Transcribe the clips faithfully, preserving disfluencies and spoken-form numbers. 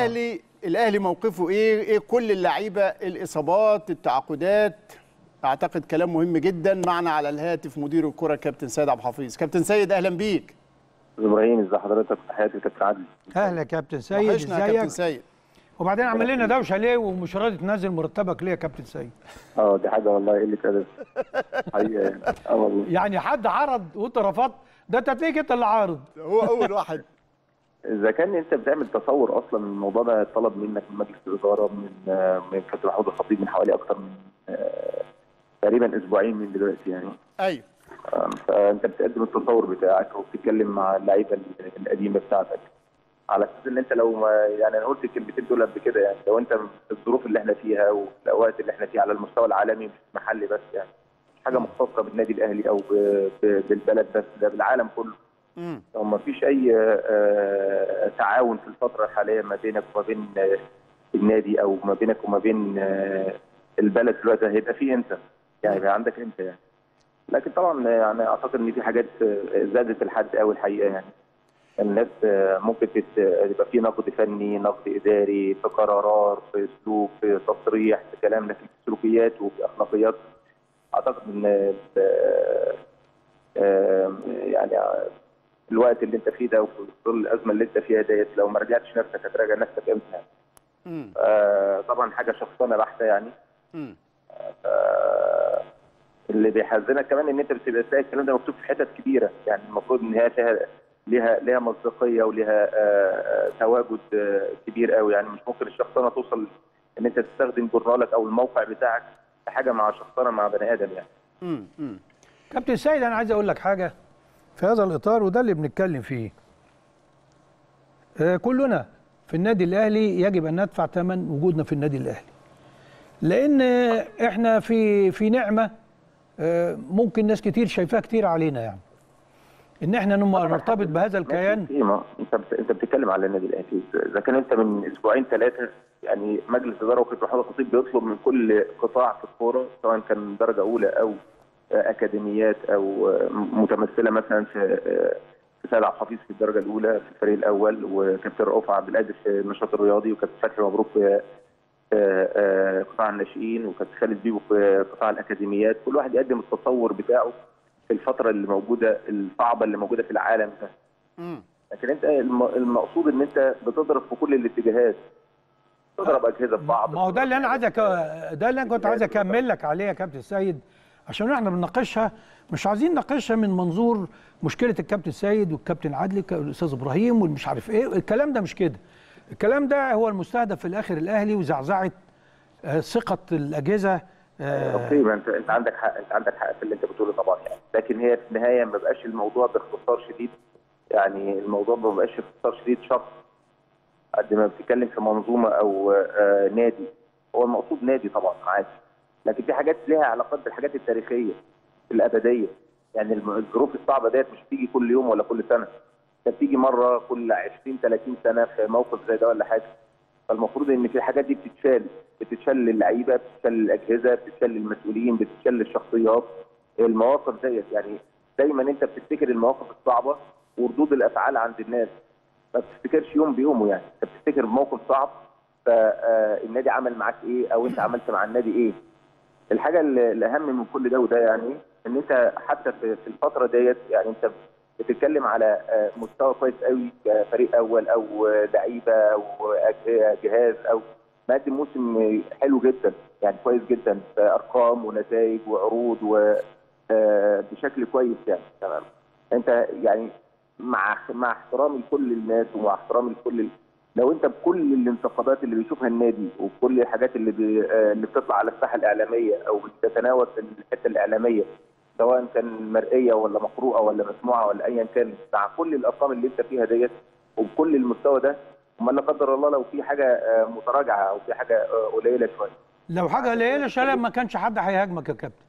الاهلي الاهلي موقفه ايه؟ ايه كل اللعيبه، الاصابات، التعاقدات؟ اعتقد كلام مهم جدا. معنا على الهاتف مدير الكره كابتن سيد عبد الحفيظ. كابتن سيد اهلا بيك. ابراهيم ازي حضرتك؟ تحياتي لكابتن عادل. اهلا يا كابتن سيد، وحشنا يا كابتن سيد. وبعدين عمل لنا دوشه ليه ومش راضي تنزل مرتبك ليه يا كابتن سيد؟ اه دي حاجه والله قله ادب حقيقه يعني. اه والله يعني حد عرض وانت رفضت؟ ده انت هتلاقيك انت اللي عارض. هو اول واحد. اذا كان انت بتعمل تصور اصلا الموضوع ده طلب منك من مجلس الاداره من من كابتن محمود الخطيب من حوالي اكتر من تقريبا اسبوعين من دلوقتي يعني. ايوه. فانت بتقدم التصور بتاعك وبتتكلم مع اللعيبه القديمه بتاعتك على اساس ان انت لو ما يعني انا قلت الكلمتين دول قبل كده يعني، لو انت في الظروف اللي احنا فيها والاوقات اللي احنا فيها على المستوى العالمي مش محلي بس يعني، مش حاجه مختصه بالنادي الاهلي او بالبلد بس، ده بالعالم كله. امم ما فيش اي تعاون في الفتره الحاليه ما بينك وما بين النادي او ما بينك وما بين البلد دلوقتي، هيبقى في انت يعني يبقى عندك انت يعني. لكن طبعا يعني اعتقد ان في حاجات زادت الحد قوي الحقيقه يعني. الناس ممكن يبقى في نقد فني، نقد اداري، في قرارات، في اسلوب، في تصريح، في كلام، لكن في سلوكيات وفي اخلاقيات اعتقد ان يعني الوقت اللي انت فيه ده وفي ظل الازمه اللي انت فيها ديت لو ما رجعتش نفسك هتراجع نفسك امتى؟ امم طبعا حاجه شخصانه بحته يعني. امم اللي بيحزنك كمان ان انت بتبقى تلاقي الكلام ده مكتوب في حتت كبيره، يعني المفروض ان هي فيها ليها ليها مصداقيه وليها تواجد كبير قوي يعني. مش ممكن الشخصنه توصل ان انت تستخدم جورنالك او الموقع بتاعك في حاجه مع شخصنه مع بني ادم يعني. امم كابتن سيد انا عايز اقول لك حاجه في هذا الاطار وده اللي بنتكلم فيه. آه كلنا في النادي الاهلي يجب ان ندفع ثمن وجودنا في النادي الاهلي. لان احنا في في نعمه آه ممكن ناس كتير شايفاها كتير علينا يعني. ان احنا نرتبط بهذا الكيان. انت انت بتتكلم على النادي الاهلي، اذا كان انت من اسبوعين ثلاثه يعني مجلس اداره وكابتن محمود الخطيب بيطلب من كل قطاع في الكوره سواء كان درجه اولى او اكاديميات او متمثله مثلا في في سيد عبد الحفيظ في الدرجه الاولى في الفريق الاول، وكابتن رؤوف عبد القادر في النشاط الرياضي، وكابتن فتحي مبروك في قطاع الناشئين، وكابتن خالد بيبو في قطاع الاكاديميات. كل واحد يقدم التصور بتاعه في الفتره اللي موجوده الصعبه اللي موجوده في العالم ده. امم لكن انت المقصود ان انت بتضرب في كل الاتجاهات، تضرب اجهزه في بعض. ما هو ده اللي انا عايز أك... ده اللي انا كنت عايز اكمل لك عليه يا كابتن سيد، عشان احنا بنناقشها مش عايزين نناقشها من منظور مشكله الكابتن سيد والكابتن عدلي والاستاذ ابراهيم والمش عارف ايه، الكلام ده مش كده. الكلام ده هو المستهدف في الاخر الاهلي وزعزعه ثقه الاجهزه. اوكي ما انت انت عندك حق، انت عندك حق في اللي انت بتقوله طبعا يعني، لكن هي في النهايه ما بقاش الموضوع باختصار شديد يعني. الموضوع ما بقاش باختصار شديد شخص قد ما بتتكلم في منظومه او آه نادي. هو المقصود نادي طبعا عادي، لكن في حاجات ليها علاقات بالحاجات التاريخيه الابديه يعني. الظروف الصعبه ديت مش بتيجي كل يوم ولا كل سنه، ده بتيجي مره كل عشرين ثلاثين سنه في موقف زي ده ولا حاجه. فالمفروض ان في الحاجات دي بتتشال، بتتشال للعيبه، بتتشال للاجهزه، بتتشال للمسؤولين، بتتشال للشخصيات. المواقف ديت يعني دايما انت بتفتكر المواقف الصعبه وردود الافعال عند الناس، ما بتفتكرش يوم بيومه يعني. انت بتفتكر موقف صعب فالنادي عمل معاك ايه او انت عملت مع النادي ايه. الحاجه الاهم من كل ده وده يعني ان انت حتى في الفتره ديت يعني انت بتتكلم على مستوى كويس قوي كفريق اول او لعيبه او جهاز او مقدم موسم حلو جدا يعني كويس جدا بارقام ونتائج وعروض وبشكل كويس يعني. تمام. انت يعني مع مع احترامي لكل الناس ومع احترامي لكل، لو انت بكل الانتقادات اللي بيشوفها النادي وكل الحاجات اللي بي... اللي بتطلع على الساحه الاعلاميه او بتتناول في الحته الاعلاميه سواء كان مرئيه ولا مقروءه ولا مسموعه ولا ايا كان، مع كل الارقام اللي انت فيها ديت وبكل المستوى ده، امال لا قدر الله لو في حاجه متراجعه او في حاجه قليله شويه، لو حاجه قليله شويه ما كانش حد هيهاجمك يا كابتن.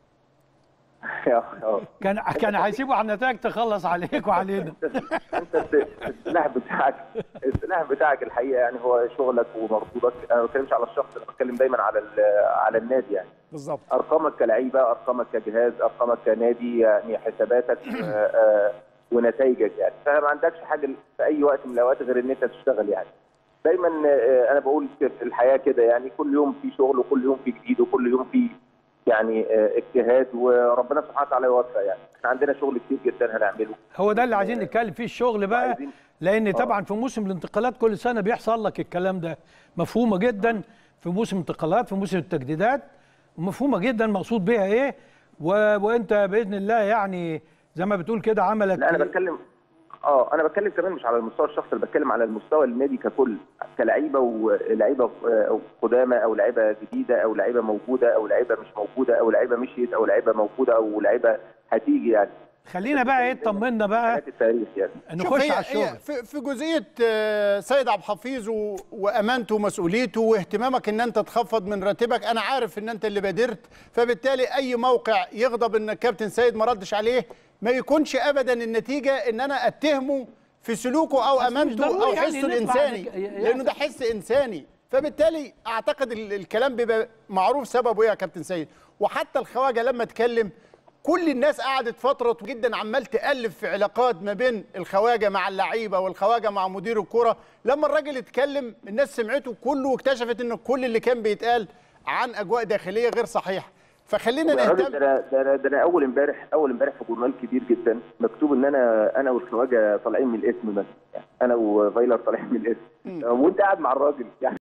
كان كان هيسيبوا على النتائج تخلص عليك وعلينا. انت السلاح بتاعك السلاح بتاعك الحقيقه يعني هو شغلك ومردودك. انا ما بتكلمش على الشخص، انا بتكلم دايما على على النادي يعني. بالظبط. ارقامك كلعيبه، ارقامك كجهاز، ارقامك كنادي يعني، حساباتك ونتائجك يعني. فما عندكش حاجه في اي وقت من الاوقات غير ان انت تشتغل يعني. دايما انا بقول في الحياه كده يعني كل يوم في شغل وكل يوم في جديد وكل يوم في يعني اجتهاد وربنا سبحانه وتعالى يوفق. يعني احنا عندنا شغل كتير جدا هنعمله. هو ده اللي عايزين نتكلم فيه الشغل بقى، لان طبعا في موسم الانتقالات كل سنه بيحصل لك الكلام ده، مفهومه جدا في موسم الانتقالات، في موسم التجديدات، ومفهومه جدا مقصود بيها ايه. و... وانت باذن الله يعني زي ما بتقول كده عملك. لا انا بتكلم اه انا بتكلم كمان مش على المستوى الشخصي، انا بتكلم على المستوى النادي ككل، كلعيبه ولعيبه قدامى او لعيبه جديده او لعيبه موجوده او لعيبه مش موجوده او لعيبه مشيت او لعيبه موجوده او لعيبه هتيجي. يعني خلينا بقى ايه طمنا بقى التاريخ يعني نخش على الشغل. في, في جزئيه سيد عبد الحفيظ وامانته ومسؤوليته واهتمامك ان انت تخفض من راتبك، انا عارف ان انت اللي بادرت، فبالتالي اي موقع يغضب ان الكابتن سيد ما ردش عليه ما يكونش ابدا النتيجه ان انا اتهمه في سلوكه او امانته او حسه يعني الانساني، لانه ده حس انساني. فبالتالي اعتقد الكلام بيبقى معروف سببه ايه يا كابتن سيد. وحتى الخواجه لما اتكلم كل الناس قعدت فتره جدا عمال تقلب في علاقات ما بين الخواجه مع اللعيبه والخواجه مع مدير الكره. لما الراجل اتكلم الناس سمعته كله واكتشفت ان كل اللي كان بيتقال عن اجواء داخليه غير صحيحه. فخلينا نهتم. ده انا ده ده انا اول امبارح اول امبارح في جورنال كبير جدا مكتوب ان انا انا والخواجه طالعين من الاسم مثلا، يعني انا وفايلر طالعين من الاسم وانت قاعد مع الراجل يعني